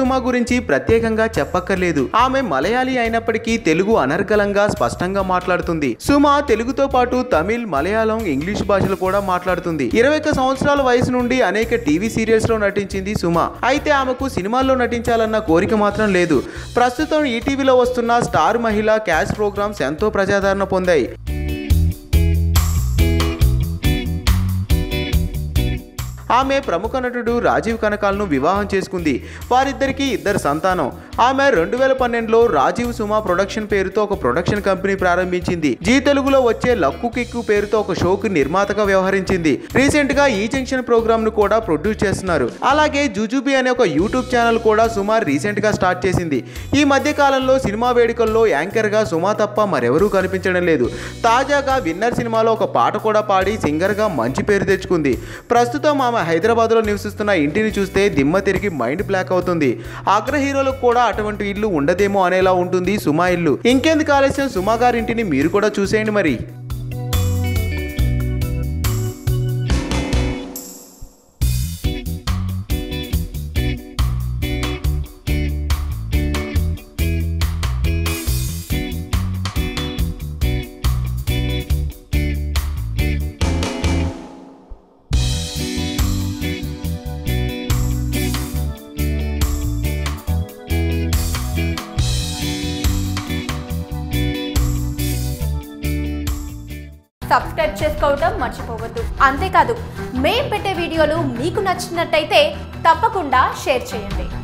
సుమ గురించి ప్రత్యేకంగా చెప్పక్కర్లేదు. ఆమె మలయాళీ అయినప్పటికీ తెలుగు అనర్గళంగా స్పష్టంగా మాట్లాడుతుంది. సుమ తెలుగుతో పాటు తమిళ్, మలయాళం, ఇంగ్లీష్ భాషలు కూడా మాట్లాడుతుంది. 21 సంవత్సరాల వయసు నుండి అనేక టీవీ సీరియల్స్ లో నటించింది సుమ. అయితే ఆమెకు సినిమాల్లో నటించాలన్న కోరిక మాత్రం లేదు. ప్రస్తుతం ఈటీవీలో వస్తున్న స్టార్ మహిళ క్యాష్ ప్రోగ్రామ్స్ ఎంతో ప్రజాదరణ పొందాయి. ఆమె ప్రముఖ నటుడు రాజీవ్ కనకాలను వివాహం చేసుకుంది. వారిద్దరికీ 2 సంతానం. ఆమె 2012లో రాజీవ్ సుమ ప్రొడక్షన్ పేరుతో ఒక ప్రొడక్షన్ కంపెనీ ప్రారంభించింది. జీ తెలుగులో వచ్చే లక్కు కిక్కు పేరుతో ఒక షోకి నిర్మాతగా వ్యవహరించింది. రీసెంట్ గా ఈ జంక్షన్ ప్రోగ్రామ్ ను కూడా ప్రొడ్యూస్ చేస్తున్నారు. అలాగే జుజుబీ అనే ఒక యూట్యూబ్ ఛానల్ కూడా సుమ రీసెంట్ గా స్టార్ట్ చేసింది. ఈ మధ్య కాలంలో సినిమా వేడుకల్లో యాంకర్ గా సుమ తప్ప మరెవరూ కనిపించడం లేదు. తాజాగా విన్నర్ సినిమాలో ఒక పాట కూడా పాడి సింగర్ గా మంచి పేరు తెచ్చుకుంది. ప్రస్తుతం ఆమె హైదరాబాద్ లో నివసిస్తున్న ఇంటిని చూస్తే దిమ్మ తిరిగి మైండ్ బ్లాక్ అవుతుంది. అగ్ర హీరోలకు కూడా అటువంటి ఇల్లు ఉండదేమో అనేలా ఉంటుంది సుమ ఇల్లు. ఇంకెందుకు ఆలస్యం, సుమ గారింటిని మీరు కూడా చూసేయండి మరి. సబ్స్క్రైబ్ చేసుకోవడం మర్చిపోవద్దు. అంతేకాదు, మేం పెట్టే వీడియోలు మీకు నచ్చినట్టయితే తప్పకుండా షేర్ చేయండి.